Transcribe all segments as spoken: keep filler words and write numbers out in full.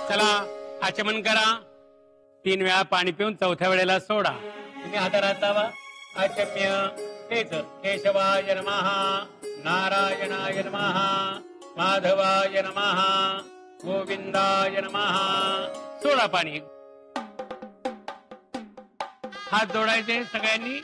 चला आचमन करा. तीन वेळा पाणी पिऊन चौथ्या वेळेला सोडा. तुम्ही हातारात लावा. आचम्य तेच केशवाय नमः, नारायणाय नमः, माधवाय नमः, गोविंदाय नमः. सोडा पाणी. हात जोडायचे सगळ्यांनी.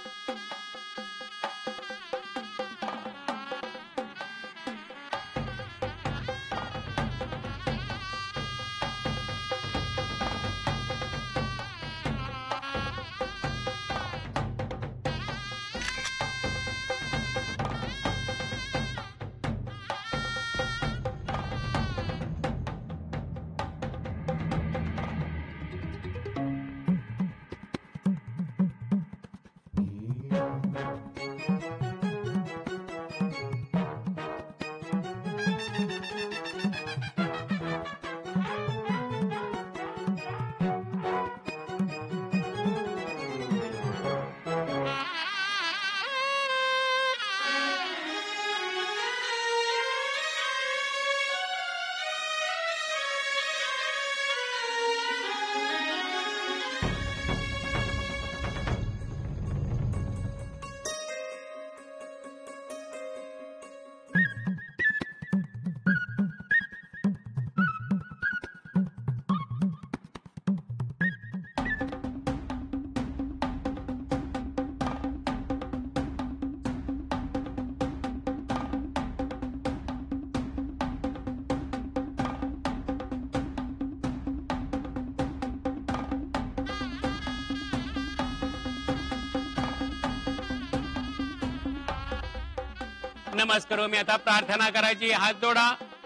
नमस्कार. मी आता प्रार्थना करायची. हात जोडा.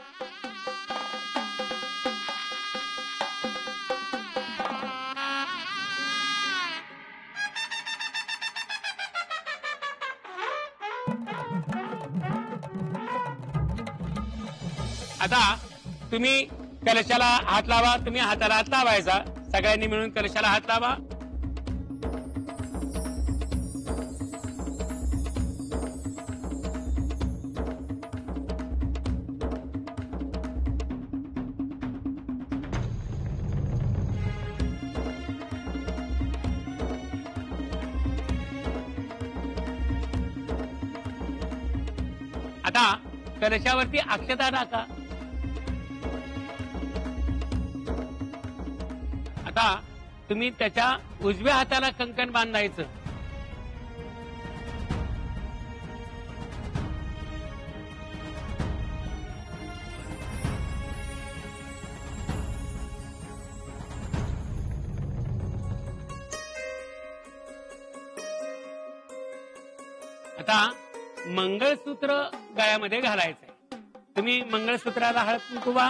आता तुम्ही कलशाला हात लावा. तुम्ही हाताला हात लावायचा. सगळ्यांनी मिळून कलशाला हात लावा. आता कलशावरती अक्षता टाका. आता तुम्ही त्याच्या उजव्या हाताला कंकण बांधायचं. आता मंगळसूत्र गळ्यामध्ये घालायचंय. तुम्ही मंगळसूत्राला हळद कुंकू वा.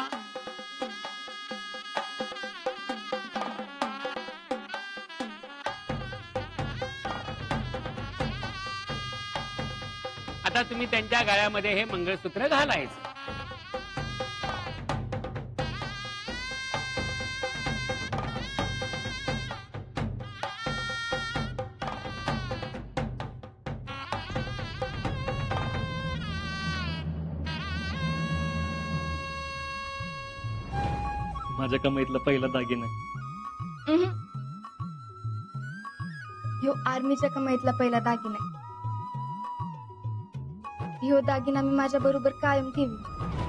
आता तुम्ही त्यांच्या गळ्यामध्ये हे मंगळसूत्र घालायचं. माझ्या कमाईतला पहिला दागिना. ह्यो आर्मीच्या कमाईतला पहिला दागिना. ह्यो दागिना मी माझ्या बरोबर कायम ठेवी.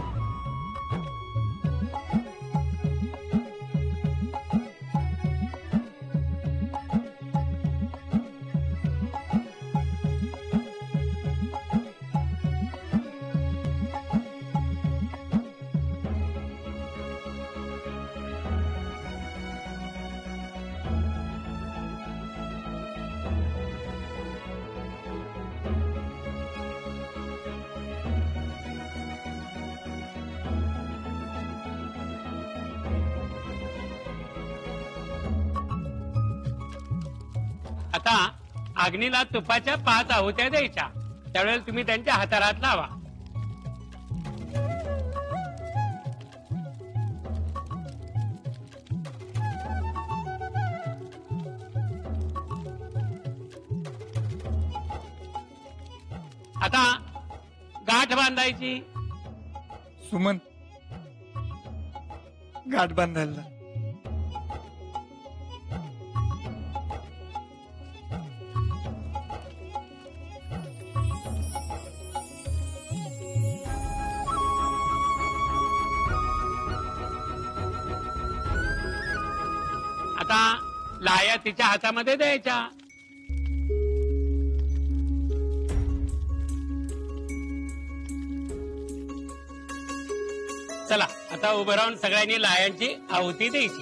आता अग्नीला तुपाच्या पाच आहुत्या द्यायच्या. त्यावेळेला तुम्ही त्यांच्या हाताला हात लावा. आता गाठ बांधायची. सुमन गाठ बांधायला. आता लाया तिच्या हातामध्ये द्यायच्या. चला आता उभं राहून सगळ्यांनी लायांची आहुती द्यायची.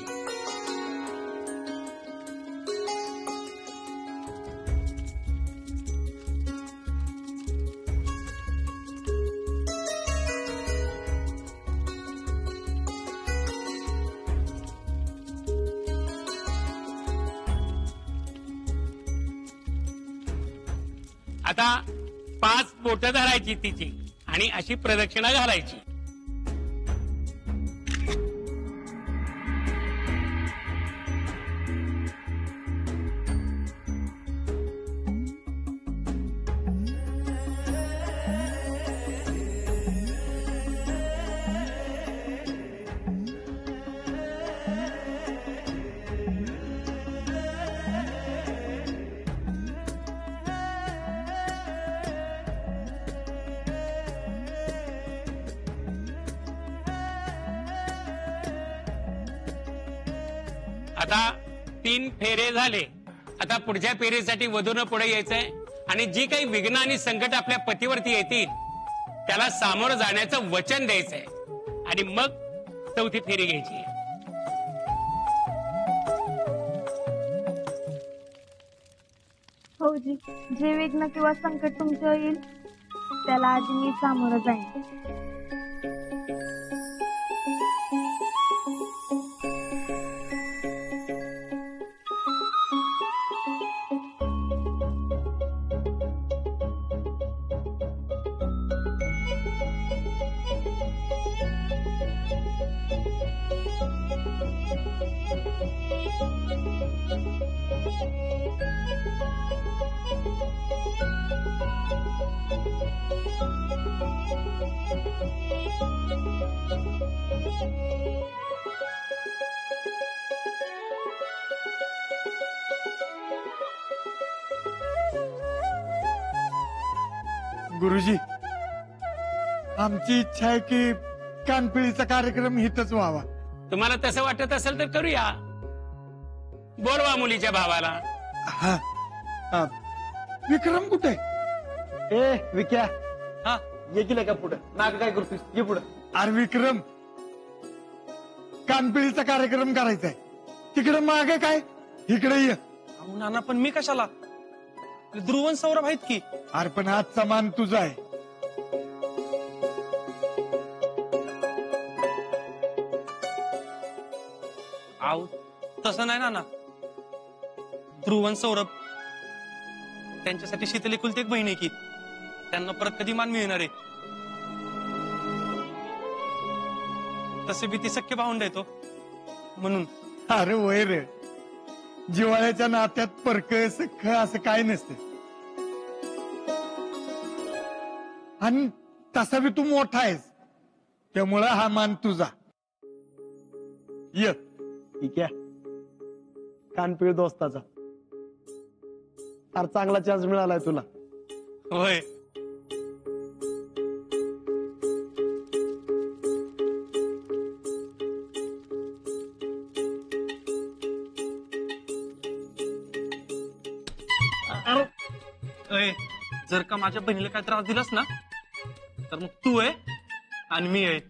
आता पाच बोटं धरायची तिची आणि अशी प्रदक्षिणा घालायची. आता तीन फेरे झाले. आता पुढच्या फेरीसाठी वधूनं पुढे यायचंय आणि जी काही विघ्न आणि संकट आपल्या पतीवरती येतील त्याला सामोरं जाण्याचं वचन द्यायचंय आणि मग चौथी फेरी घ्यायची. भाऊजी, जे विघ्न किंवा संकट तुमचं येईल त्याला आधी मी सामोरं जाईन. गुरुजी, आमची इच्छा आहे की कानपिळीचा कार्यक्रम हितच व्हावा. तुम्हाला तसं वाटत असेल तर करूया. बोलवा मुलीच्या भावाला. हा, हा. विक्रम कुठे? ए विक्या, हा ये की का पुढे नाक काय करतोस? ये पुढे. अरे विक्रम, कानपिळीचा कार्यक्रम करायचा आहे. तिकडे मागे काय, इकडे ये. अहो नाना, पण मी कशाला? ध्रुवन सौरभ आहेत की. अरे पण आजचा मान तुझा आहे. आऊ तसं नाही नाना. ध्रुवन सौरभ त्यांच्यासाठी शीतल एकुलती एक बहीण आहे की. त्यांना परत कधी मान मिळणार आहे? तसे बी ती सख्य भावंड येतो म्हणून. अरे वय रे, जिवाळ्याच्या नात्यात परक सख असं काय नसतं. आणि तसा बी तू मोठा आहेस, त्यामुळं हा मान तुझा. ये ठीक आहे. कानपिळ दोस्ताचा फार चांगला चान्स मिळालाय तुला. होय. अय, जर का माझ्या बहिणीला काय त्रास दिलास ना तर मग तू आहे आणि मी आहे.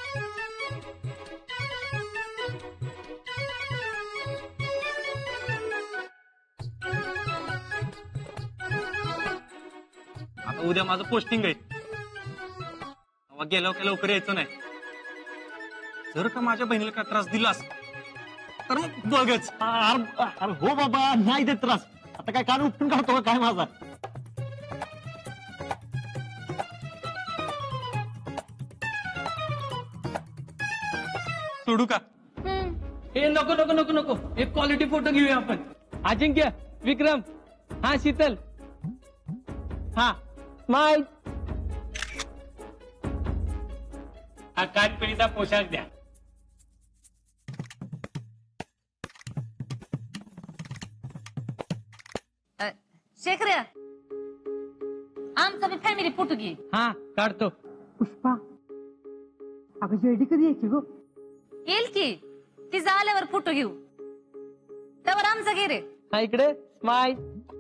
आता उद्या माझं पोस्टिंग आहे. गेल्यावर काय लवकर यायचं नाही. जर का माझ्या बहिणीला काय त्रास दिलास तर मग बघच. अरे हो बाबा, नाही देत त्रास. आता काय कान उपटून काढतो काय माझा? सोडू का? हे नको नको नको नको, एक क्वालिटी फोटो घेऊया आपण. अजिंक्य, विक्रम, हा शीतल, हा स्माइल. हा कानपिळीचा पोशाख द्या. शेखऱ्या आमचा बी फॅमिली फोटो घे. हा काढतो. पुष्पा अगं जेडी कधी यायची गो? येईल की ती झाल्यावर फोटो घेऊ. त्यावर आमचा घे रे. हा इकडे स्माइल.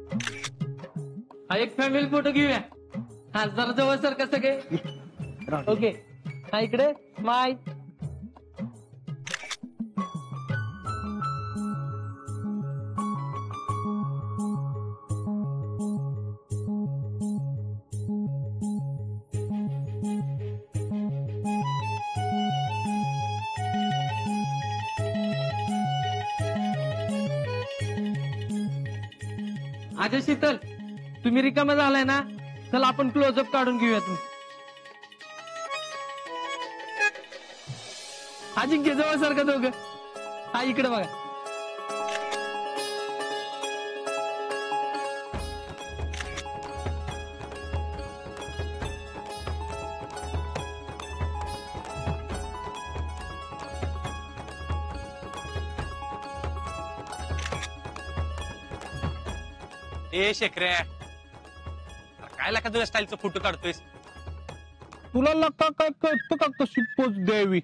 हा एक फॅमिली फोटो घेऊया. हा जरा जवळ सर कसं सगळे. ओके हा इकडे स्माइल. अजय शीतल तुम्ही रिकामा झालाय ना, चला आपण क्लोजअप काढून घेऊया. तुम्ही अजिंक्य जवळ सारखं दोघं. हा इकडे बघा. ए शेखऱ्या अरे काय लाका तुझ्या स्टाईलचा फोटो काढतोयस? तुला लका काय कळतं का कशी पोच द्यावी?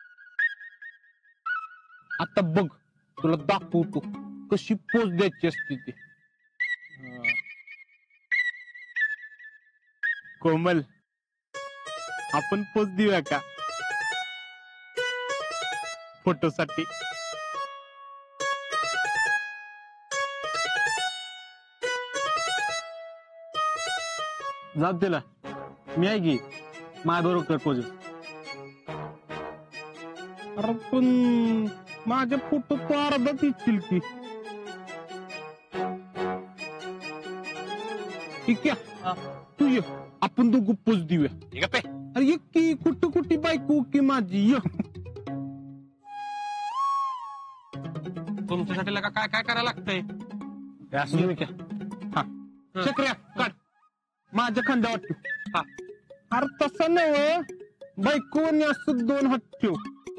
आता बघ तुला दाखवतो कशी पोच द्यायची असते ती. कोमल आपण पोच देऊया का फोटोसाठी? जाऊ तिला मी आहे की माय बरोबर कर पोज. अरे पण माझ्या फोटो तो अर्धाच येतील की. ठीक आहे तू ये आपण दोघं पोच देऊया. अरे ये की कुठं कुठे बायको की माझी ये. तुमच्यासाठी लका काय काय करायला लागतंय? हा चक्र्या काढ माझ्या खांदा वाटतो. हा अरे तसं नव बायकोने असं दोन हात ठेव.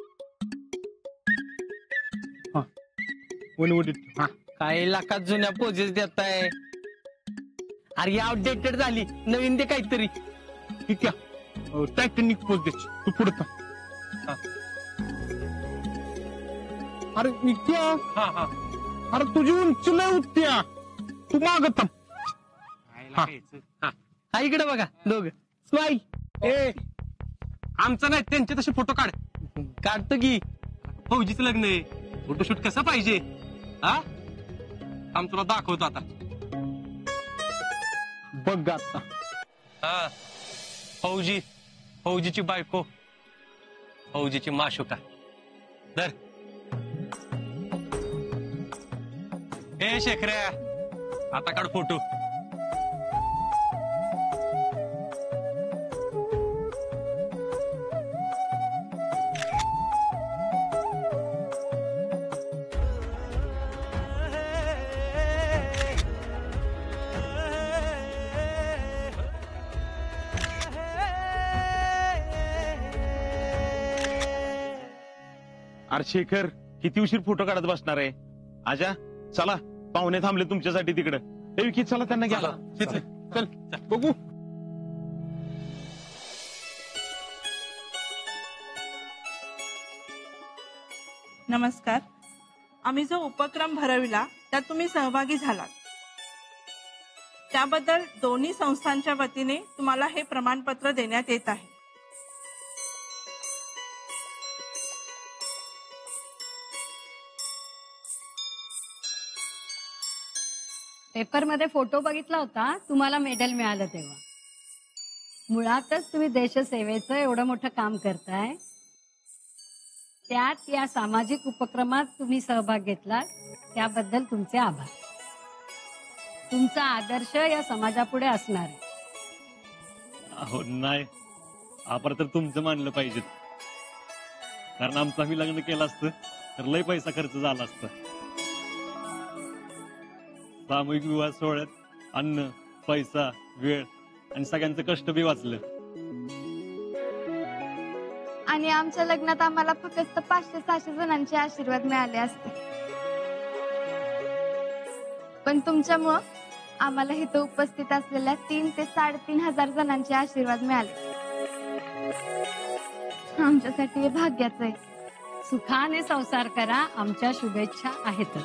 हा वन ठेव. हा काही लाखात जुन्या पोजेस देताय. अरे आउटडेटेड झाली, नवीन दे काहीतरी. ठीक आहे टायटॅनिक पोज द्यायची. तू पुढे थांब. अरे इतक्या हा हा अरे तुझी उंची लय होत्या, तू माग थांब. हा हा इकडे बघा दोघं स्माइल. ए आमचा नाही त्यांचे तसे फोटो काढ. काढतो की. फौजीचं लग्न आहे, फोटोशूट कसं पाहिजे? हा आम तुला दाखवतो आता. बघ आता हा फौजी, फौजीची बायको, फौजीची माशुका. धर. ए शेखऱ्या आता काढ फोटो. अरे शेखर किती उशीर फोटो काढत बसणार आहे? आजा चला पाहुणे थांबले तुमच्यासाठी तिकडे. ए विकी चला त्यांना घ्या. चल बघू. नमस्कार. आम्ही जो उपक्रम भरविला त्यात तुम्ही सहभागी झालात त्याबद्दल दोन्ही संस्थांच्या वतीने तुम्हाला हे प्रमाणपत्र देण्यात येत आहे. पेपरमध्ये फोटो बघितला होता, तुम्हाला मेडल मिळालं तेव्हा. मुळातच तुम्ही देशसेवेचं एवढं मोठं काम करताय, त्यात या सामाजिक उपक्रमात तुम्ही सहभाग घेतला त्याबद्दल तुमचे आभार. तुमचा आदर्श या समाजापुढे असणार आहे. अहो नाही, आपण तर तुमचं मानलं पाहिजे, कारण आमचं आम्ही लग्न केलं असतं तर लय पैसा खर्च झाला असता. सामूहिक विवाह सोहळ्यात अन्न, पैसा, वेळ आणि सगळ्यांचं कष्ट बी वाचलं. आणि आमच्या लग्नात आम्हाला फक्त पाचशे सहाशे जणांचे आशीर्वाद मिळाले असते, पण तुमच्यामुळं आम्हाला इथं उपस्थित असलेल्या तीन ते साडेतीन हजार जणांचे आशीर्वाद मिळाले. आमच्यासाठी हे भाग्याचं आहे. सुखाने संसार करा, आमच्या शुभेच्छा आहेतच.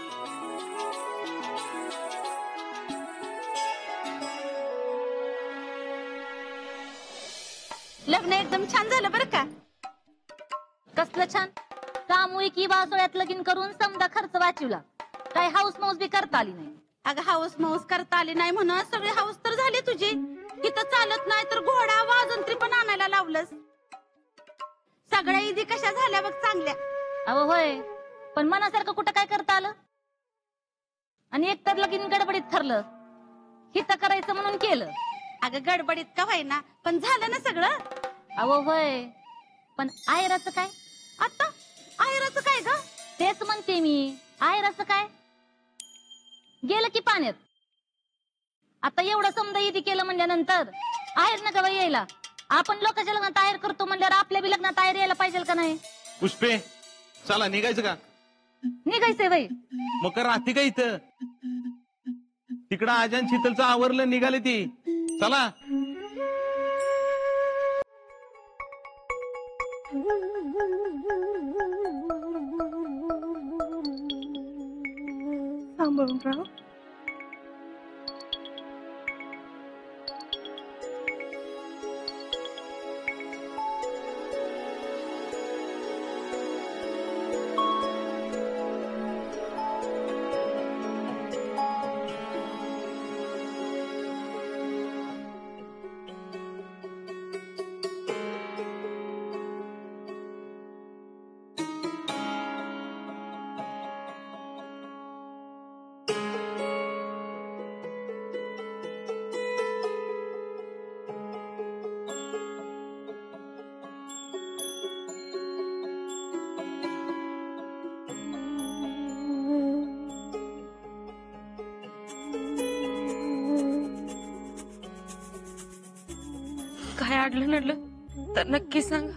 लग्न एकदम छान झालं बरं का. कसलं छान. सामूहिक विवाह सोहळ्यात लगीन करून समजा खर्च वाचवला. काय हाऊस मौस बी करता आली नाही. अगं हाऊस मौस करता आली नाही म्हणून सगळी हाऊस तर झाली तुझी. इथं चालत नाही तर घोडा वाजंत्री पण आणायला लावलंस. सगळ्या इदी कशा झाल्या बघ चांगल्या. अहो होय, पण मनासारखं कुठं काय करता आलं. आणि एकतर लगीन गडबडीत ठरलं. हित करायचं म्हणून केलं. अगं गडबडीत का होईना पण झालं ना सगळं. अहो होय, पण आहेराचं काय. आता आहेराचं काय ग. तेच म्हणते मी, आहेराचं काय गेलं की पाण्यात. आता एवढं समजा इथे केलं म्हणल्यानंतर आहेर नका बाई यायला. आपण लोकांच्या लग्नात आहेर करतो म्हणल्यावर आपल्या बी लग्नात आहेर यायला पाहिजे का नाही. पुष्पे चला निघायचं का. निघायचंय बाई. मग का राहते का इथं. तिकडं आजान शीतलचं आवरलं निघाले ती. चला. सांभाळून राहा. काय अडलं नडलं तर नक्की सांगा.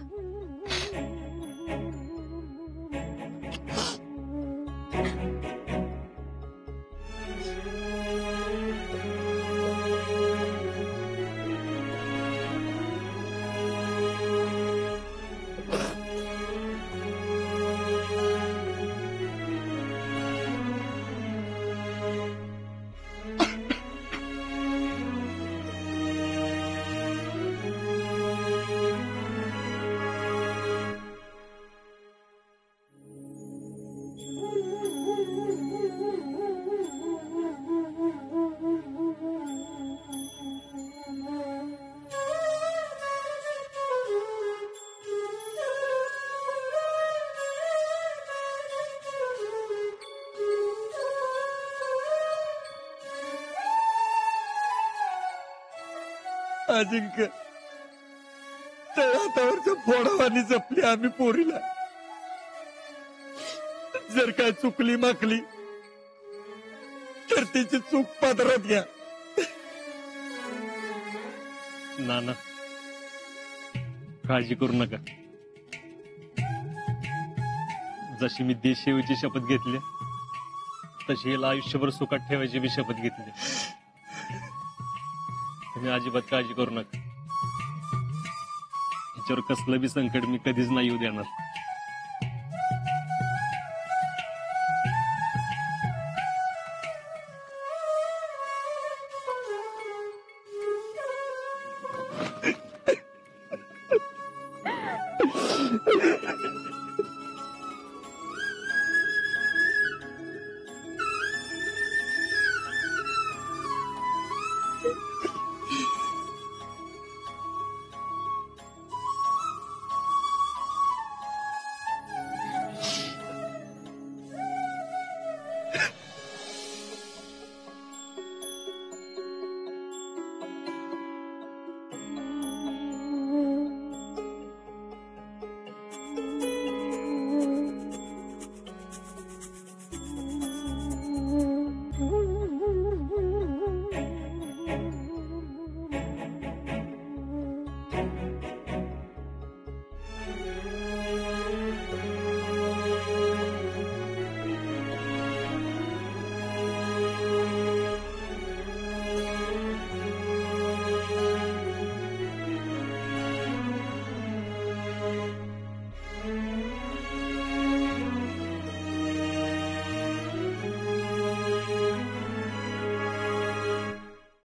अजिंक्य तळातावरच्या फोडावानी जपली आम्ही पोरीला. जर काय चुकली माकली तर तिची चूक पदरात घ्या. नाना काळजी करू नका. जशी मी देश सेवेची शपथ घेतली तशी हिला आयुष्यभर सुखात ठेवायची मी शपथ घेतली. तुम्ही अजिबात काळजी करू नका. हिच्यावर कसलं बी संकट मी कधीच नाही येऊ देणार.